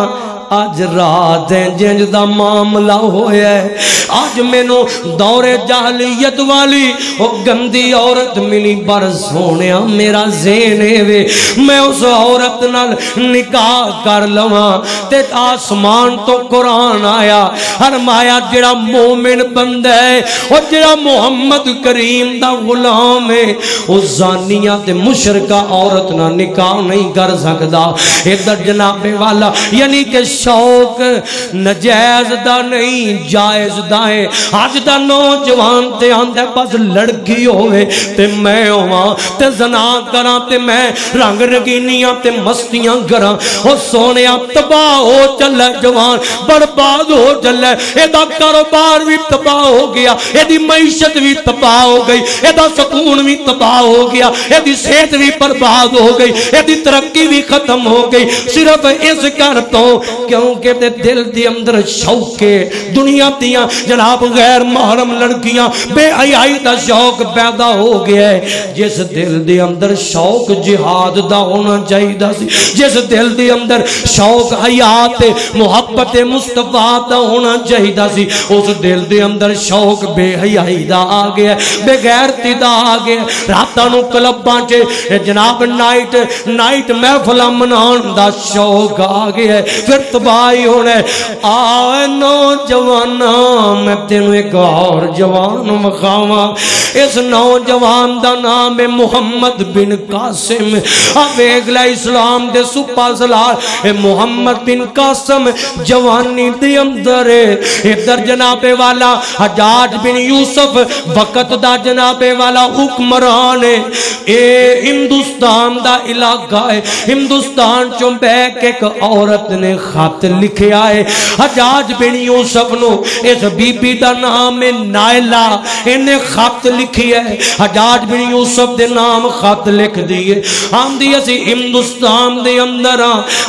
Speaker 3: آج رات جنج دا معاملہ ہویا ہے آج میں نو دور جاہلیت والی وہ گندی عورت ملی بر سونیا میرا زینے وے میں اس عورت نال نکاح کر لواں تے آسمان تو قرآن آیا فرمایا جڑا مومن بندہ ہے اور جڑا محمد کریم دا غلام ہے وہ زانیہ تے مشرکہ عورت نہ نکاح نہیں کر سکدا ادھر جناب والا یعنی کہ شوق نجائز دا نہیں جائز دا ہے آج دا نوجوان تے آندے بس لڑکی ہوئے تے میں ہوا تے زنا کراں تے میں رنگ رگینیاں تے مستیاں کراں او سونیا تباہ ہو چلے جوان برباد ہو چلے ایدا کاروبار بھی تباہ ہو گیا ایدی معیشت بھی تباہ ہو گئی ایدا سکون بھی تباہ ہو گیا ایدی صحت بھی برباد ہو گئی ایدی ترقی بھی ختم ہو گئی صرف اس کر تو کیونکہ تے دل دی اندر شوق کے دنیا دیاں جناب غیر محرم لڑکیاں بے حیائی دا شوق پیدا ہو گیا ہے جس دل دی اندر شوق جہاد دا ہونا چاہیے سی جس دل دی اندر شوق حیات محبت مصطفیٰ دا ہونا چاہیے سی اس دل دی اندر شوق بے حیائی دا آ گیا بے غیرتی دا آ گیا راتاں نو کلباں چ جناب نائٹ نائٹ محفلاں مناون دا شوق آ گیا پھر تباہی ہونے آئے نوجوانا میں تینوں ایک اور جوان مخاواں اس نوجوان دا نام ہے محمد بن قاسم اب اگلا اسلام دے سپا سلار محمد بن قاسم جوانی دے اندر ادھر جناب والا حجاج بن یوسف وقت دا جناب والا حکمران اے ہندوستان دا علاقہ ہے ہندوستان چوں بیک ایک عورت نے خط لکھے آئے حجاج بن یوسف نو اس بی بی دا نام نائلہ انہیں خط لکھی ہے حجاج بن یوسف دے نام خط لکھ دیئے ہم دی اسی ہندوستان دے اندر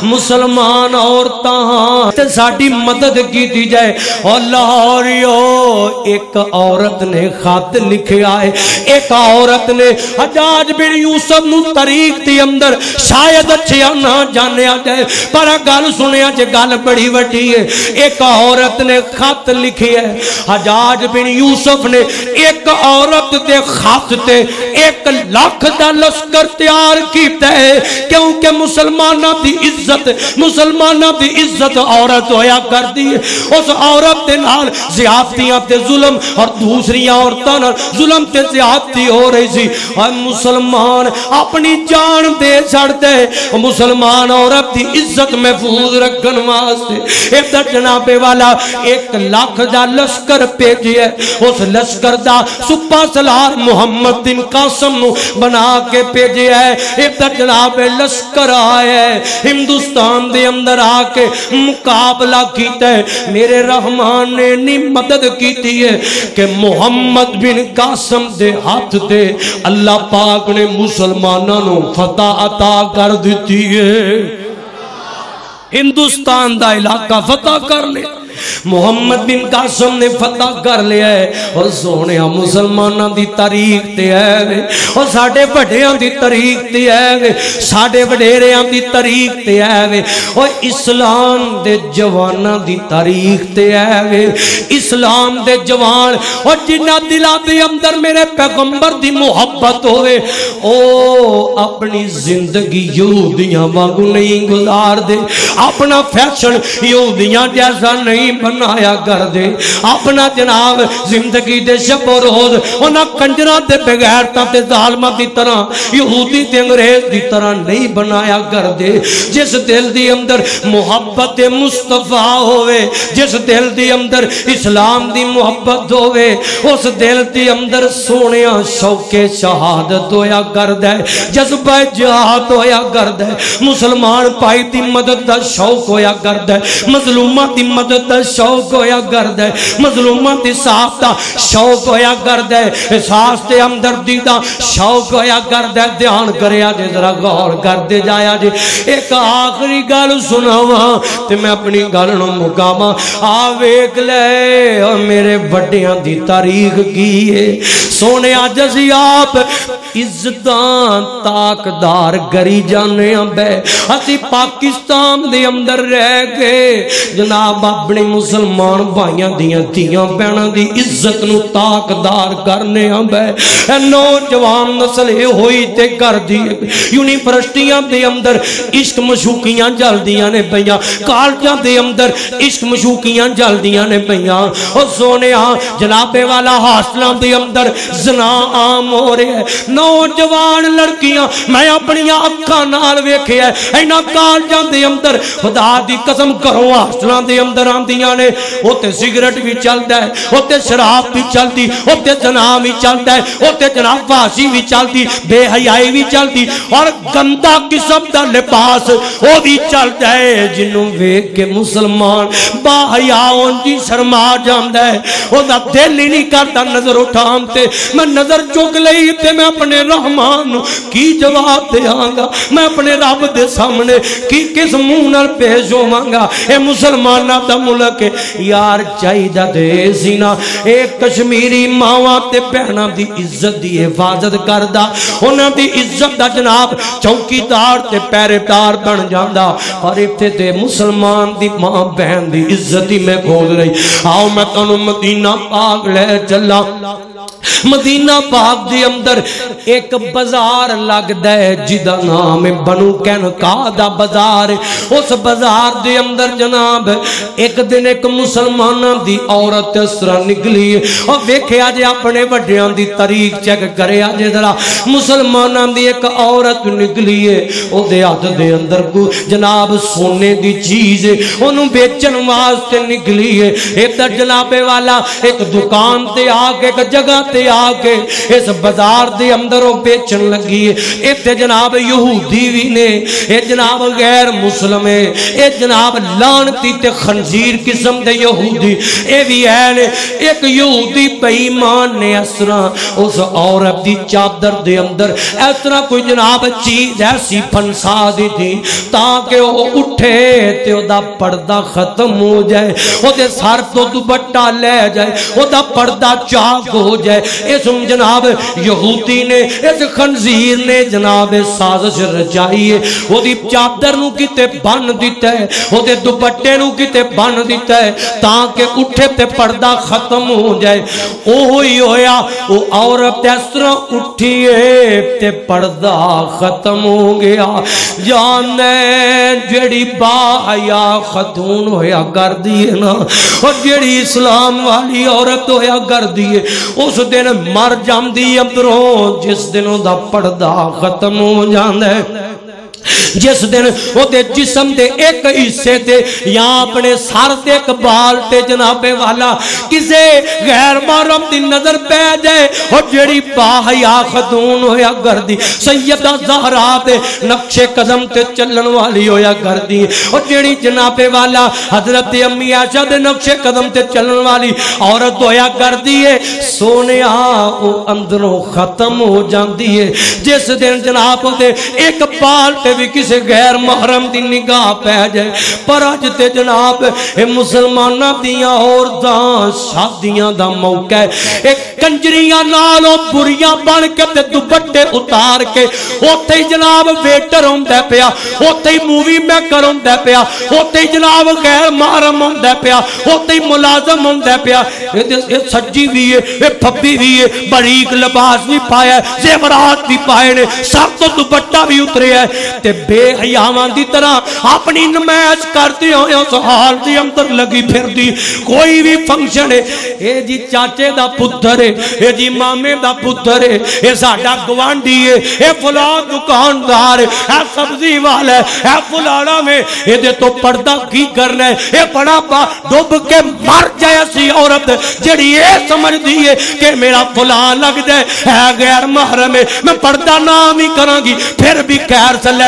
Speaker 3: مسلمان عورتاں تے ساڑی مدد کی دی جائے اور لاہوریو ایک عورت نے خط لکھے آئے ایک عورت نے حجاج بن یوسف نو طریق دی اندر شاید اچھے نہ جانے آ جائے پر گل سنے آج گل بڑی وٹی ہے ایک عورت نے خط لکھی ہے حجاج بن یوسف نے ایک عورت دے خط تے ایک لاکھ دا لشکر تیار کیتا ہے کیونکہ مسلمانہ دی عزت مسلمانہ دی عزت عورت ہویا کر دی اس عورت دے نال زیادتیاں تے ظلم اور دوسری عورتاں نال ظلم تے زیادتی ہو رہی سی اور مسلمان اپنی جان دے چھڑ دے مسلمان عورت دی عزت محفوظ رکھن واسطے ادھر جناب والا ایک لاکھ دا لشکر بھیجیا اس لشکر دا سپا سلار محمد بن قاسم نو بنا کے بھیجیا ہے ادھر جناب لشکر آیا ہے ہندوستان دے اندر آ کے مقابلہ کیتا ہے میرے رحمان نے نی مدد کیتی ہے کہ محمد بن قاسم دے ہاتھ دے اللہ پاک نے مسلمانوں نو فتح عطا کر دیتی ہے ہندوستان دا علاقہ فتح کر لے محمد بن قاسم نے فتح کر لیا ہے اور سونے مسلمانہ دی تاریخ تے ہے اور ساڑھے بڑھیاں دی تاریخ تے ہے ساڑھے بڑھیریاں دی تاریخ تے ہے اور اسلام دے جوانہ دی تاریخ تے ہے اسلام دے جوان اور جنہ دلہ دے اندر میرے پیغمبر دی محبت ہوئے او اپنی زندگی یہودیاں واگو نہیں گزار دے اپنا فیشن یہودیاں جیسا نہیں بنایا کر دے اپنا جناب زندگی دے شب و روز انہاں کنجران دے بغیرتاں تے ظالمہ دی طرح یہودی تے انگریز دی طرح نہیں بنایا کر دے جس دل دی اندر محبت مصطفیٰ ہوئے جس دل دی اندر اسلام دی محبت ہوئے اس دل دی اندر سونیا شوق شہادت ہویا کر دے جذبہ جہاد ہویا کر دے مسلمان پائی دی مدد دا شوق ہویا کر دے مظلومہ دی مدد دا دا شوق ہویا کردا ہے مظلوماں تے صاف دا شوق ہویا کردا ہے احساس تے ہمدردی دا شوق ہویا کردا ہے دھیان کریا جے ذرا غور کردے جایا جے ایک آخری گل سناواں تے میں اپنی گل نوں مکاواں آ ویکھ لے او میرے بڑیاں دی تاریخ کی ہے سونے اج اسی آپ عزتاں تاکدار کری جانے ہاں بے اسی پاکستان دے اندر رہ کے جناب اپنے مسلمان بھائیاں دیاں تیاں بہناں دی عزت نو تاکدار کرنے ہاں بے نوجوان نسل ہوئی تے کر دی یونیورسٹیاں دے اندر عشق مشوقیاں جلدیاں نے پیاں کالجاں دے اندر عشق مشوقیاں جلدیاں نے پیاں او سونے ہاں جناب والا ہاسٹلاں دے اندر زنا عام ہو رہے ہیں نوجوان لڑکیاں میں اپنی اکھاں نال ویکھیا ہے اینا کالجاں دے اندر خدا دی قسم کرو ہاسٹلاں دے اندر آندیاں نے اوتے سگریٹ بھی چلدا ہے اوتے شراب بھی چلدی اوتے زنا بھی چلدا ہے اوتے جناب فحاشی بھی چلدی بے حیائی بھی چلدی اور گندا قسم دا لباس او بھی چلدا ہے جنوں ویکھ کے مسلمان با حیا ہون دی شرما جاندا ہے او دا دل ہی نہیں کردا نظر اٹھان تے میں نظر چک لئی تے میں اپنے رحمان کی جواب دیاں گا میں اپنے رب دے سامنے کی کس منہ نال پیش ہوواں گا اے مسلماناں دا ملک یار چاہیدا تے سینا اے کشمیری ماواں تے بہناں دی عزت دی حفاظت کردا انہاں دی عزت دا جناب چوکیدار تے پہرےدار بن جاندا اور ایتھے تے مسلمان دی ماں بہن دی عزت ہی میں کھول رہی آؤ میں تانوں مدینہ پاک لے چلا مدینہ پاک دے اندر ایک بازار لگدا ہے جدا نام بنو قینقاع دا بازار اس بازار دے اندر جناب ایک دن ایک مسلماناں دی عورت اس طرح نکلی اور ویکھیا جے اپنے وڈیاں دی تاریخ چیک کریا جے ذرا مسلماناں دی ایک عورت نکلی ہے او دے ہاتھ دے اندر کو جناب سونے دی چیز ہے اونوں بیچن واسطے نکلی ہے ادھر جناب والا ایک دکان تے آ کے ایک جگہ تے آ کے اس بازار دے اندر وہ بیچن لگی ہے ایتھے جناب یہودی بھی نے اے جناب غیر مسلم ہے اے جناب لعنتی تے خنزیر قسم دے یہودی اے بھی ہے نے ایک یہودی بے ایمان نے اس طرح اس عورت دی چادر دے اندر اس طرح کوئی جناب چیز ایسی پھنسا دی تھی تاکہ وہ اٹھے تے او دا پردہ ختم ہو جائے او دے سر تو دوپٹہ لے جائے او دا پردہ چاک ہو جائے اس جناب یہودی نے اس خنزیر نے جناب سازش رچائی ہے وہ دی چادر نو کتے بن دیتا ہے وہ دے دوپٹے نو کتے بن دیتا ہے تاکہ اٹھے تے پردہ ختم ہو جائے اوہی ہویا وہ عورت اس طرح اٹھی ہے تے پردہ ختم ہو گیا جانے جڑی با حیا خاتون ہویا کر دیے نا اور جڑی اسلام والی عورت ہویا کر دیے اس دن مر جاندی اندروں جس دنوں دا پردہ ختم ہو جاندے جس دن وہ دے جسم دے ایک حصے تے یا اپنے سر دے ایک بال تے جناب والا کسے غیر محرم دی نظر پہ جائے اور جڑی باحیا خاتون ہویا گردی سیدہ زہرا دے نقش قدم تے چلن والی ہویا گردی اور جڑی جناب والا حضرت امی عائشہ دے نقش قدم تے چلن والی عورت ہویا گردی ہے سونے آو اندروں ختم ہو جاندی ہے جس دن جناب دے ایک بال تے بھی کسی غیر محرم دی نگاہ پہ جائے پر آج تے جناب اے مسلمانہ دیاں عورتاں شادیاں دا موقع ہے ایک کنجریاں نالوں بریاں بن کے تے دوپٹے اتار کے ہوتے ہی جناب ویٹر ہوندے پیا ہوتے ہی مووی میکر ہوندے پیا ہوتے ہی جناب غیر محرم ہوندے پیا ہوتے ہی ملازم ہوندے پیا یہ سجی بھی ہے یہ پھپی بھی ہے باریک لباس بھی پایا ہے زیورات بھی پائے نے سب تو دوپٹہ بھی اترے ہے تے بے حیاواں دی طرح اپنی نمائش کرتے ہوئے اس حال دی اندر لگی پھر دی کوئی بھی فنکشن ہے اے جی چاچے دا پتر ہے اے جی مامے دا پتر ہے اے ساڈا گوانڈی ہے اے فلاں دکاندار ہے اے سبزی والا ہے اے فلانا میں اے دے تو پردہ کی کرنا ہے اے بڑا با ڈوب کے مر جائے سی عورت جڑی اے سمجھ دی ہے کہ میرا فلاں لگ جائے اے غیر محرم ہے میں پردہ نام ہی کروں گی پھر بھی خیر سے لے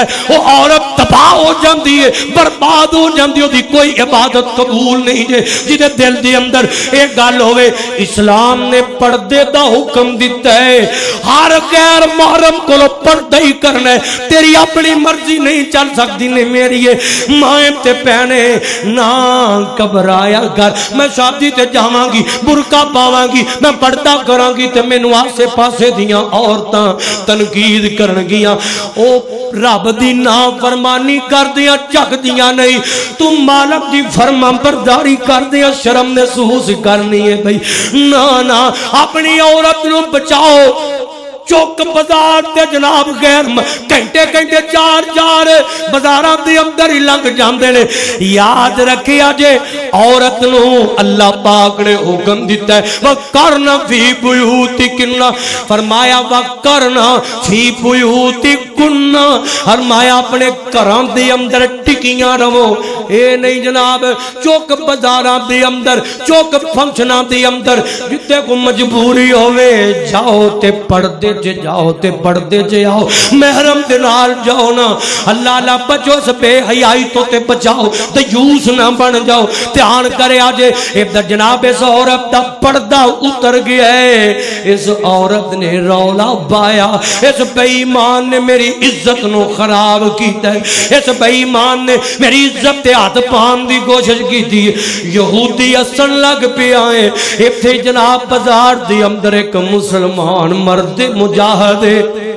Speaker 3: ہے وہ عورت تباہ ہو جاندی ہے برباد ہو جاندی ہے کوئی عبادت قبول نہیں جے جدے دل دے اندر ایک گل ہوئے اسلام نے پردے دا حکم دیتا ہے ہر غیر محرم کو پردہ ہی کرنا ہے تیری اپنی مرضی نہیں چل سکتی نے میری مائیں تے پہنے نہ گھبرایا کر میں شادی تے جاواں گی برقع پاواں گی میں پردہ کراں گی تے مینوں آسے پاسے دیاں عورتاں تنقید کرن گیاں او رب دی نافرمانی کر دیاں چک دیاں نہیں تم مالک دی فرما برداری کر دیاں شرم محسوس کرنی ہے بھئی نا نا اپنی عورت نو بچاؤ چوک بازار تے جناب غیر گھنٹے گھنٹے چار چار بازاراں دے اندر ہی لنگ جاندے نے یاد رکھیا جے عورت نو اللہ پاک نے حکم دیتا ہے وَقَرْنَ فِي بُيُوتِكُنَّ فرمایا وَقَرْنَ فِي بُيُوتِكُنَّ فرمایا اپنے گھراں دے اندر ٹکیاں رہو اے نہیں جناب چوک بازاراں دے اندر چوک فنکشناں دے اندر جتے کو مجبوری ہوئے جاؤ تے پردے جے جاؤ تے پردے جے آؤ محرم دنال جاؤ نا اللہ اللہ بچو اس بے حیائی تو تے بچاؤ دیوس نہ بن جاؤ دھیان کرے آجے ابدا جناب اس عورت دا پردہ اتر گیا ہے اس عورت نے رولا بایا اس بے ایمان نے میری عزت نو خراب کیتا ہے اس بے ایمان نے میری عزت تے ہاتھ پان دی کوشش کی تھی یہودی اسن لگ پہ آئے ابتے جناب بازار دی اندر ایک مسلمان مرد مجاہدے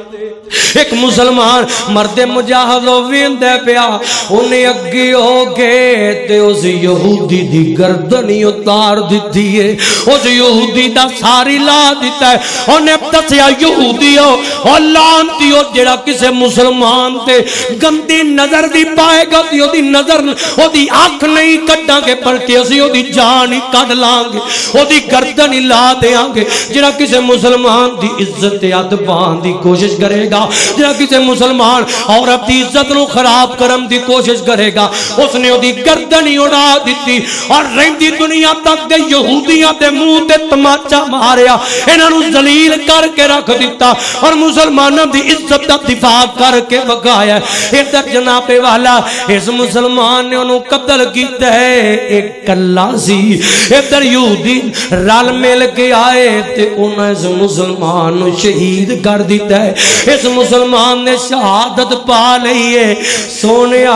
Speaker 3: ایک مسلمان مرد مجاہد ویندے پیا انہیں اگی ہو گئے تے اس یہودی دی گردنی اتار دیتی ہے اس یہودی دا ساری لا دیتا ہے انہیں دسیا یہودی ہو اور لانتی ہو جڑا کسے مسلمان تے گندی نظر دی پائے گا تی ہو دی نظر ہو دی آنکھ نہیں کٹا کے بلکہ اسی ہو دی جان ہی کٹ لانگے ہو دی گردنی لا دے آنگے جڑا کسے مسلمان دی عزت یاد بان دی کوشش کرے گا جہاں کسی مسلمان اور اپنی عزت نو خراب کرم دی کوشش کرے گا اس نے دی گردنی اڑا دیتی اور رہندی دنیا تک دے یہودیاں دے منہ تے تماچا ماریا انہاں نو ذلیل کر کے رکھ دیتا اور مسلمانوں دی عزت دا دفاع کر کے بگایا ادھر جناب والا اس مسلمان نے انہوں قتل کیتا ہے ایک کلا سی ادھر یہودی رل مل کے آئے تے انہاں اس مسلمان نو شہید کر دیتا ہے اس مسلمان نے شہادت پا لئی ہے سونیا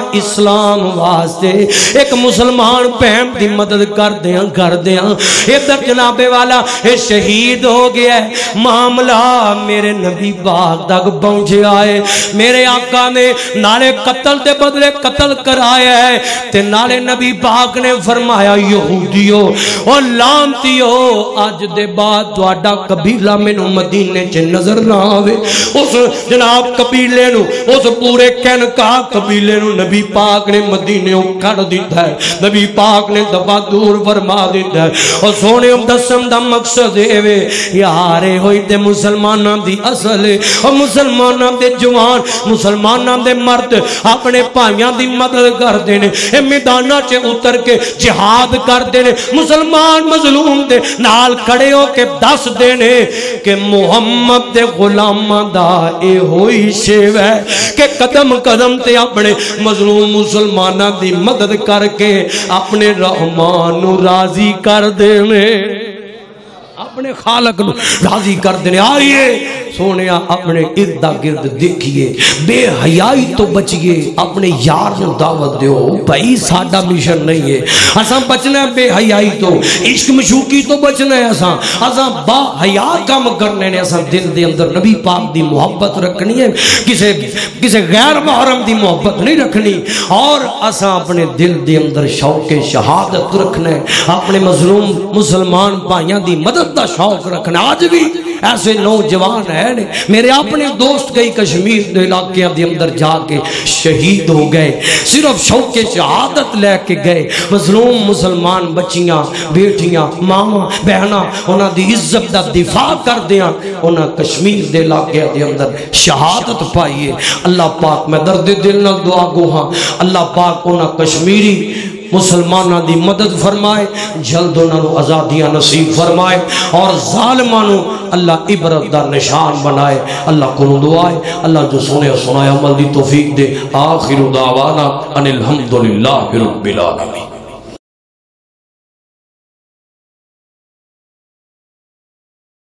Speaker 3: اسلام واسطے ایک مسلمان بہن دی مدد کر دیاں کر دیاں ادھر جناب والا یہ شہید ہو گیا ہے معاملہ میرے نبی پاک تک پہنچے آئے میرے آقا نے نالے قتل دے بدلے قتل کرایا ہے تے نالے نبی پاک نے فرمایا یہودیو اور لانتیو آج دے بعد تواڈا قبیلہ مینوں مدینے چ نظر نہ آوے اس جناب قبیلے نو اس پورے کینکا قبیلے نو نبی پاک نے مدینے کر دیتا ہے نبی پاک نے دفع دور فرما دیتا ہے اور سونے دسم دا مقصد ہے یارے ہوئی تے مسلماناں دی اصل اور مسلماناں دے جوان مسلماناں دے مرد اپنے پائیاں دی مدد کر دینے اے میدانہ چے اتر کے جہاد کر دینے مسلمان مظلوم دے نال کھڑے ہو کے دس دینے کہ محمد دے غلامہ دا اے ہوئی شیو ہے کہ قدم قدم تے اپنے مظلوم مسلمانہ دی مدد کر کے اپنے رحمان نو راضی کر دینے اپنے خالق نو راضی کر دینے آئیے سونیا اپنے ارد گرد دیکھئے بے حیائی تو بچئے اپنے یار نو دعوت دیو بھائی ساڈا مشن نہیں ہے اساں بچنا ہے بے حیائی تو عشق مشوقی تو بچنا ہے اساں اساں با حیا کام کرنے نے اساں دل دے اندر نبی پاک دی محبت رکھنی ہے کسے کسے غیر محرم دی محبت نہیں رکھنی اور اساں اپنے دل دے اندر شوق شہادت رکھنا ہے اپنے مظلوم مسلمان بھائیاں دی مدد دا شوق رکھنا آج بھی ایسے نوجوان ہیں میرے اپنے دوست گئی کشمیر دے علاقے دے اندر جا کے شہید ہو گئے صرف شوق شہادت لے کے گئے مظلوم مسلمان بچیاں بیٹیاں ماما بہنا انہاں دی عزت دا دفاع کر دیاں انہاں کشمیر دے علاقے دے اندر شہادت پائیے اللہ پاک میں درد دل نال دعا گو ہاں اللہ پاک انہاں کشمیری مسلمانہ دی مدد فرمائے، جلد انہوں نے آزادیاں نصیب فرمائے، اور ظالمانوں اللہ عبرت دا نشان بنائے۔ اللہ کو دعائے اللہ جو سنے سنائے عمل دی توفیق دے۔ آخر دعوانا ان الحمدللہ رب العالمین۔